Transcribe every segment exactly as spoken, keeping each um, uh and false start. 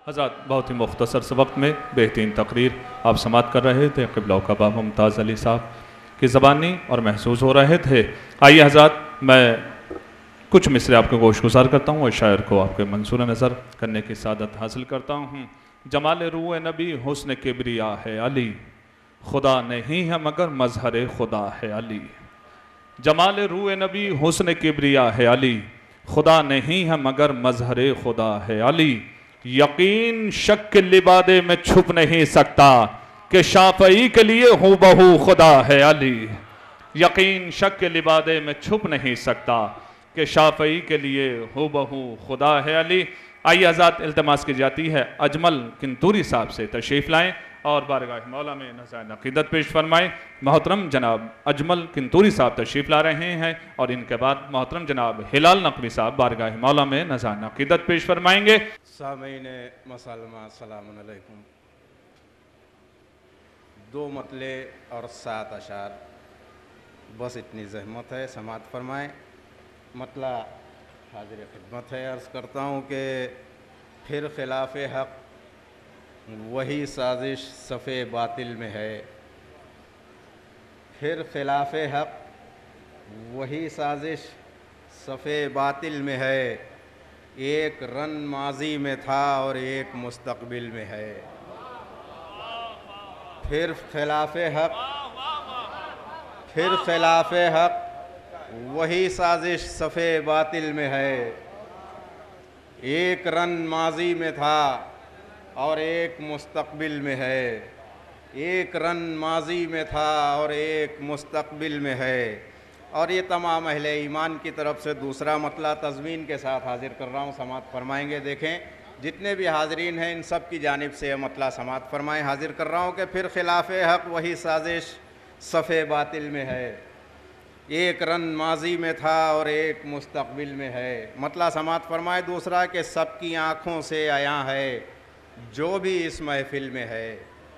हज़रात बहुत ही मुख्तसर से वक्त में बेहतरीन तकरीर आप समात कर रहे थे। क़िबला का बाब मुमताज़ अली साहब की ज़बानी और महसूस हो रहे थे। आइए हज़रात, मैं कुछ मिसरे आपको गोशगुजार करता हूँ और शायर को आपके मंसूर नज़र करने की सादत हासिल करता हूँ। जमाल रूए नबी हुस्न किबरिया है अली, खुदा नहीं है मगर मजहर खुदा है अली। जमाल रूए नबी हुस्न किबरिया है अली, खुदा नहीं है मगर मजहर खुदा है अली। यकीन शक के लिबादे में छुप नहीं सकता कि शाफ़ई के लिए हूँ बहू खुदा है अली। यकीन शक के लिबादे में छुप नहीं सकता कि शाफ़ई के लिए हूँ बहू खुदा है अली। आइए हज़रात, इल्तमास की जाती है अजमल किंतूरी साहब से तशरीफ़ लाएँ और बारगाह मौला में नज़ार अक़ीदत पेश फरमाएँ। मोहतरम जनाब अजमल किंतूरी साहब तशरीफ़ ला रहे हैं और इनके बाद मोहतरम जनाब हिलाल नकवी साहब बारगाह मौला में नज़ार अक़ीदत पेश फरमाएंगे। सामीन मसलमा अस्सलामु अलैकुम। दो मतले और सात अशार, बस इतनी जहमत है, समात फरमाएँ। मतला हाजिर खिदमत है। अर्ज़ करता हूँ कि फिर खिलाफ़ हक़ वही साजिश सफ़े बातिल में है। फिर खिलाफ़ हक़ वही साजिश सफ़े बातिल में है। एक रन माजी में था और एक मुस्तकबिल में है। फिर खिलाफ़ हक़ फिर खिलाफ़ हक़ वही साजिश सफ़े बातिल में है। एक रन माजी में था और एक मुस्तकबिल में है। एक रन माजी में था और एक मुस्तकबिल में है। और ये तमाम अहले ईमान की तरफ से दूसरा मतला तज़मीन के साथ हाजिर कर रहा हूँ, समात फरमाएंगे। देखें, जितने भी हाजरीन हैं इन सब की जानिब से यह मतला समात फरमाएँ। हाजिर कर रहा हूँ कि फिर खिलाफ़ हक़ वही साजिश सफ़े बातिल में है। एक रन माजी में था और एक मुस्तकबिल में है। मतला समात फरमाए दूसरा कि सबकी आँखों से आया है जो भी इस महफ़िल में है।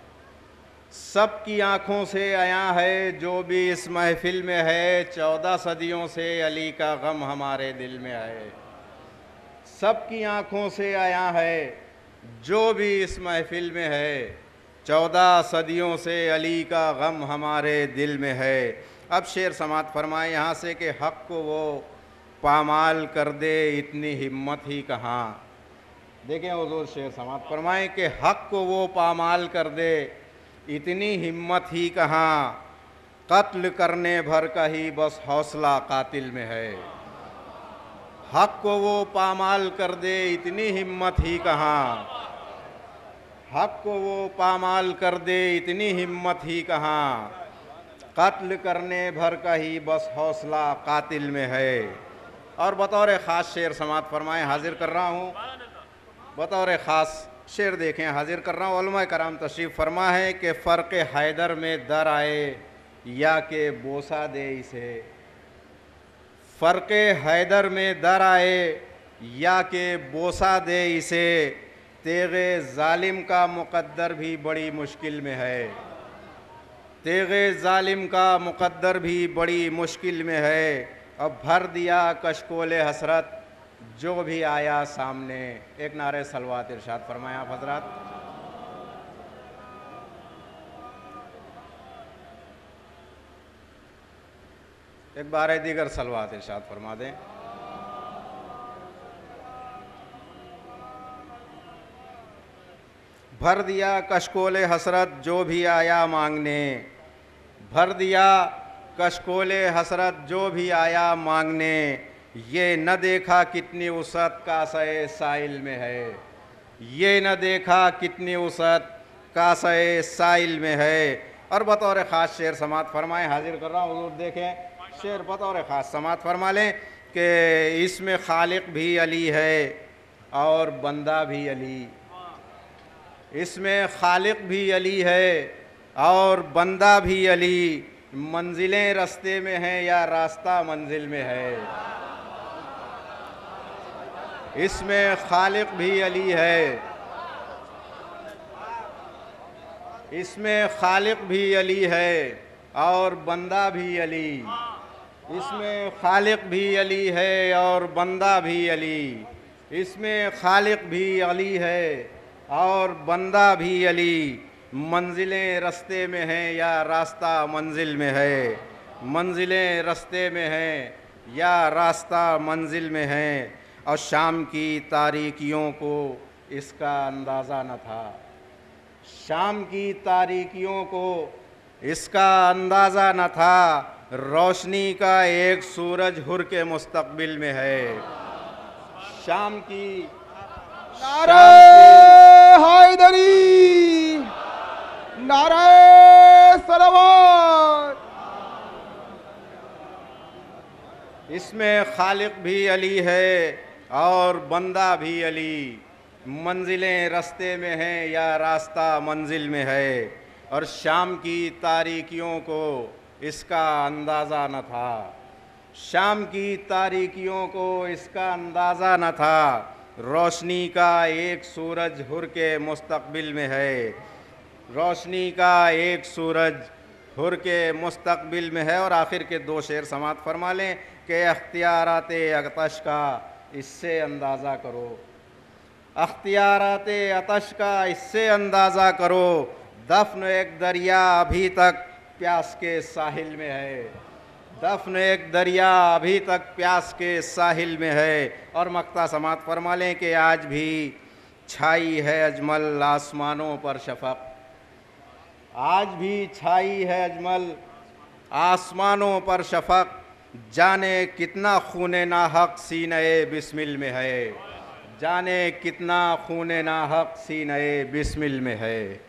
सबकी आँखों से आया है जो भी इस महफ़िल में है। चौदह सदियों से अली का गम हमारे दिल में है। सबकी आँखों से आया है जो भी इस महफ़िल में है। चौदह सदियों से अली का गम हमारे दिल में है। अब शेर समात फरमाए यहाँ से कि हक़ को वो पामाल कर दे इतनी हिम्मत ही कहाँ। देखें हुज़ूर, शेर समात फरमाए कि हक़ को वो पामाल कर दे इतनी हिम्मत ही कहाँ। कत्ल करने भर का ही बस हौसला कातिल में है। हक़ को वो पामाल कर दे इतनी हिम्मत ही कहाँ। हक़ को वो पामाल कर दे इतनी हिम्मत ही कहाँ। कत्ल करने भर का ही बस हौसला कातिल में है। और बतौर ख़ास शेर समात फरमाएँ हाजिर कर रहा हूँ। बतौर ख़ास शेर देखें, हाजिर कर रहा हूँ। उलमा कराम तशरीफ़ फरमा है कि फ़र्क़ हैदर में दर आए या के बोसा दे इसे। फ़र्क़ हैदर में दर आए या के बोसा दे इसे। तेग़े ज़ालिम का मुक़द्दर भी बड़ी मुश्किल में है। तेग़े ज़ालिम का मुक़द्दर भी बड़ी मुश्किल में है। अब भर दिया कशकोले हसरत जो भी आया सामने। एक नारे सलवात इरशाद फरमाया आप हज़रात। एक बार दीगर सलवात इरशाद फरमा दें। भर दिया कशकोले हसरत जो भी आया मांगने। भर दिया कशकोले हसरत जो भी आया मांगने। ये न देखा कितनी वसअत कासे साइल में है। ये न देखा कितनी वसअत कासे साइल में है। और बतौर ख़ास शेर समात फरमाएँ हाजिर कर रहा हूँ हुज़ूर। देखें, शेर बतौर ख़ास समात फरमा लें कि इसमें खालिक भी अली है और बंदा भी अली। इसमें खालिक भी अली है और बंदा भी अली। मंजिलें रास्ते में हैं या रास्ता मंजिल में है। इसमें खालिक भी अली है। इसमें खालिक भी अली है और बंदा भी अली। इसमें खालिक भी अली है और बंदा भी अली। इसमें खालिक भी अली है और बंदा भी अली, मंजिलें रास्ते में हैं या रास्ता मंजिल में है, मंजिलें रास्ते में हैं या रास्ता मंजिल में है। और शाम की तारीकियों को इसका अंदाज़ा न था, शाम की तारीकियों को इसका अंदाज़ा न था। रोशनी का एक सूरज हुर के मुस्तकबिल में है। शाम की नारे हैदरी, नारे सलावत। इसमें खालिक भी अली है और बंदा भी अली, मंजिलें रास्ते में हैं या रास्ता मंजिल में है। और शाम की तारीकियों को इसका अंदाज़ा न था, शाम की तारीकियों को इसका अंदाज़ा न था। रोशनी का एक सूरज हुर के मुस्तकबिल में है, रोशनी का एक सूरज हुर के मुस्तकबिल में है। और आखिर के दो शेर समात फरमा लें कि अख्तियारात अतश का इससे अंदाज़ा करो, अख्तियारात अतश का इससे अंदाज़ा करो। दफन एक दरिया अभी तक प्यास के साहिल में है, दफन एक दरिया अभी तक प्यास के साहिल में है। और मक्ता समात फरमा लें कि आज भी छाई है अजमल आसमानों पर शफक, आज भी छाई है अजमल आसमानों पर शफक। जाने कितना खूने नाहक सीने बिस्मिल में है, जाने कितना खूने नाहक सीने बिस्मिल में है।